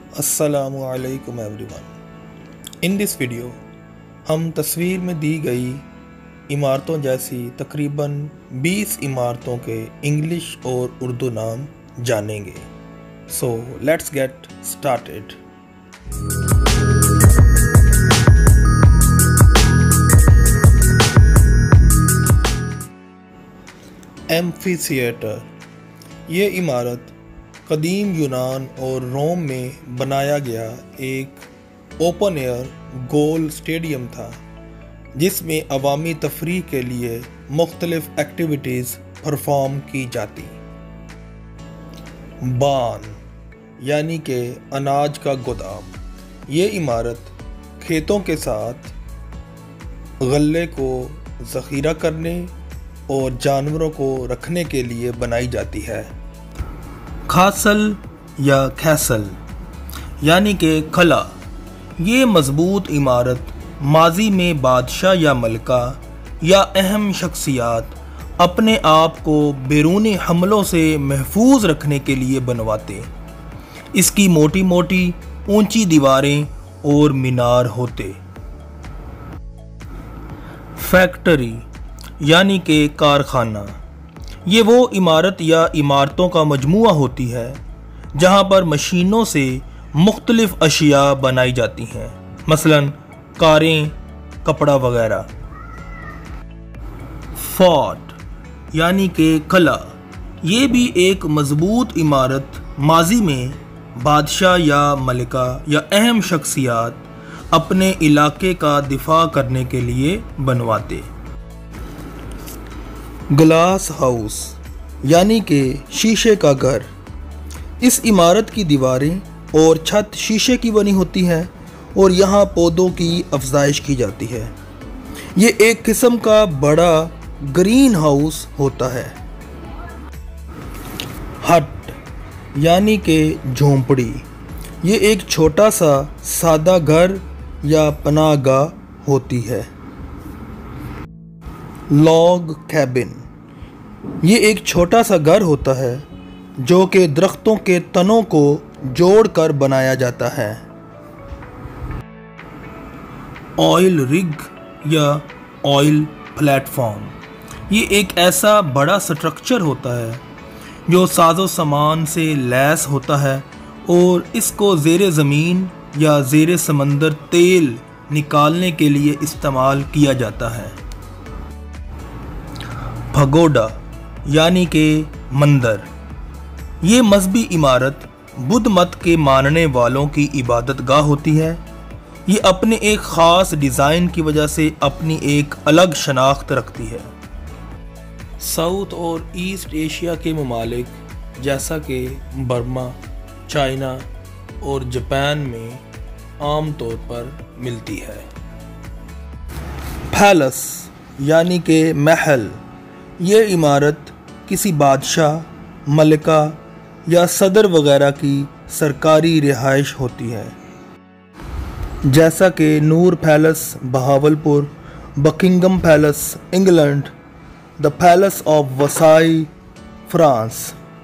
अस्सलामु अलैकुम everyone. In this video हम तस्वीर में दी गई इमारतों जैसी तकरीबन 20 इमारतों के इंग्लिश और उर्दू नाम जानेंगे। So let's get started. Amphitheatre, ये इमारत कदीम यूनान और रोम में बनाया गया एक ओपन एयर गोल स्टेडियम था जिसमें अवामी तफरीह के लिए मुख्तलिफ एक्टिविटीज़ परफॉर्म की जाती। बान यानी कि अनाज का गोदाम, ये इमारत खेतों के साथ गल्ले को ज़ख़ीरा करने और जानवरों को रखने के लिए बनाई जाती है। खासल या खैसल यानी कि खला, ये मजबूत इमारत माजी में बादशाह या मलका या अहम शख्सियात अपने आप को बैरूनी हमलों से महफूज रखने के लिए बनवाते। इसकी मोटी मोटी ऊंची दीवारें और मीनार होते। फैक्ट्री यानी कि कारखाना, ये वो इमारत या इमारतों का मजमूआ होती है जहाँ पर मशीनों से मुख्तलिफ अशिया बनाई जाती हैं, मसलन कारें, कपड़ा वगैरह। फोर्ट यानी कि किला, ये भी एक मजबूत इमारत माजी में बादशाह या मलिका या अहम शख्सियात अपने इलाके का दिफा करने के लिए बनवाते। ग्लास हाउस यानी कि शीशे का घर, इस इमारत की दीवारें और छत शीशे की बनी होती है और यहाँ पौधों की अफजाइश की जाती है। ये एक किस्म का बड़ा ग्रीन हाउस होता है। हट यानी कि झोंपड़ी, ये एक छोटा सा सादा घर या पनाहगाह होती है। लॉग कैबिन, ये एक छोटा सा घर होता है जो कि दरख्तों के तनों को जोड़कर बनाया जाता है। ऑयल रिग या ऑयल प्लेटफॉर्म, ये एक ऐसा बड़ा स्ट्रक्चर होता है जो साजो सामान से लैस होता है और इसको ज़ेरे ज़मीन या ज़ेरे समंदर तेल निकालने के लिए इस्तेमाल किया जाता है। पगोडा यानी कि मंदिर, ये मजहबी इमारत बुद्ध मत के मानने वालों की इबादत गाह होती है। ये अपने एक ख़ास डिज़ाइन की वजह से अपनी एक अलग शनाख्त रखती है। साउथ और ईस्ट एशिया के ममालिक जैसा कि बर्मा, चाइना और जापान में आम तौर पर मिलती है। पैलेस यानी कि महल, ये इमारत किसी बादशाह, मलिका या सदर वगैरह की सरकारी रिहाइश होती है, जैसा कि Noor palace Bahawalpur, Buckingham palace England, the palace of वसाई फ्रांस।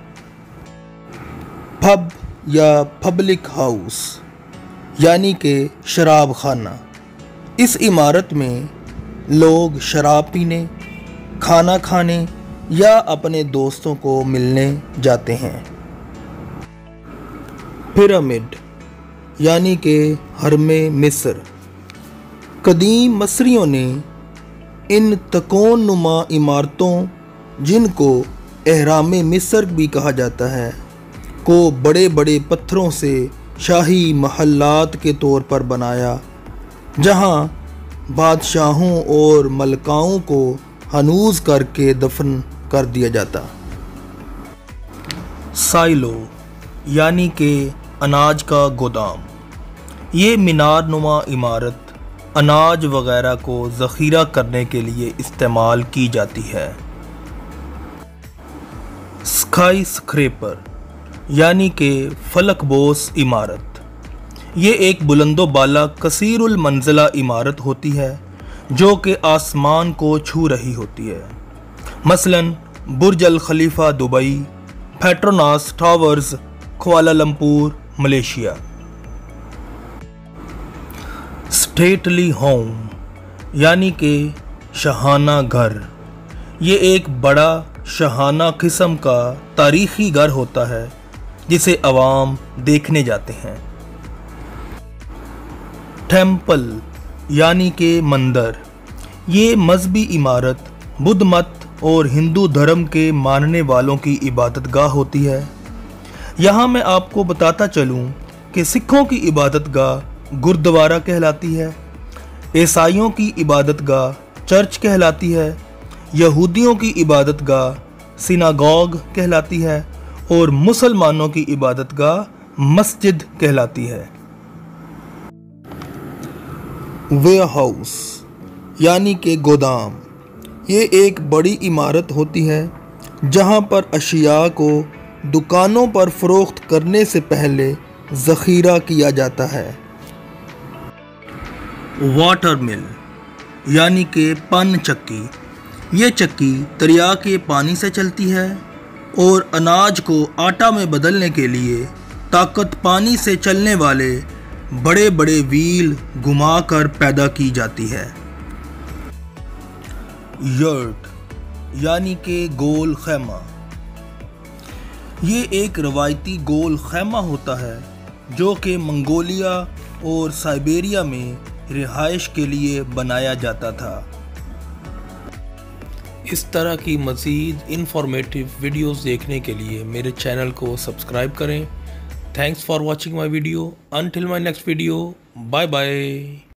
पब या पब्लिक हाउस यानी कि शराब खाना, इस इमारत में लोग शराब पीने, खाना खाने या अपने दोस्तों को मिलने जाते हैं। पिरामिड यानी कि हरमे मिस्र, कदीम मसरियों ने इन तकोन नुमा इमारतों, जिनको एहराम मिस्र भी कहा जाता है, को बड़े बड़े पत्थरों से शाही महल्लात के तौर पर बनाया, जहां बादशाहों और मलकाओं को हनूज करके दफन कर दिया जाता। साइलो यानी कि अनाज का गोदाम, ये मीनार नुमा इमारत अनाज वगैरह को ज़ख़ीरा करने के लिए इस्तेमाल की जाती है। स्काई स्क्रैपर यानी कि फलकबोस इमारत, ये एक बुलंदो बाला कसीरुल मंजिला इमारत होती है जो कि आसमान को छू रही होती है, मसलन Burj Al Khalifa Dubai, Petronas Towers Kuala Lumpur Malaysia. Stately home यानी कि शाहाना घर। ये एक बड़ा शाहाना किस्म का तारीखी घर होता है जिसे अवाम देखने जाते हैं। टेम्पल यानी कि मंदिर। ये मजहबी इमारत बुद्ध मत और हिंदू धर्म के मानने वालों की इबादत गाह होती है। यहाँ मैं आपको बताता चलूँ कि सिखों की इबादत गाह गुरुद्वारा कहलाती है, ईसाइयों की इबादत गाह चर्च कहलाती है, यहूदियों की इबादत गाह सिनागॉग कहलाती है और मुसलमानों की इबादत गाह मस्जिद कहलाती है। वेयरहाउस यानी कि गोदाम। ये एक बड़ी इमारत होती है जहाँ पर अशिया को दुकानों पर फ़रोख्त करने से पहले ज़ख़ीरा किया जाता है। वाटर मिल यानी कि पान चक्की। ये चक्की दरिया के पानी से चलती है और अनाज को आटा में बदलने के लिए ताकत पानी से चलने वाले बड़े बड़े व्हील घुमाकर पैदा की जाती है। यर्ट यानी कि गोल खैमा। ये एक रवायती गोल खैमा होता है जो कि मंगोलिया और साइबेरिया में रिहाइश के लिए बनाया जाता था। इस तरह की मज़ीद इंफॉर्मेटिव वीडियोस देखने के लिए मेरे चैनल को सब्सक्राइब करें। Thanks for watching my video. Until my next video, bye bye.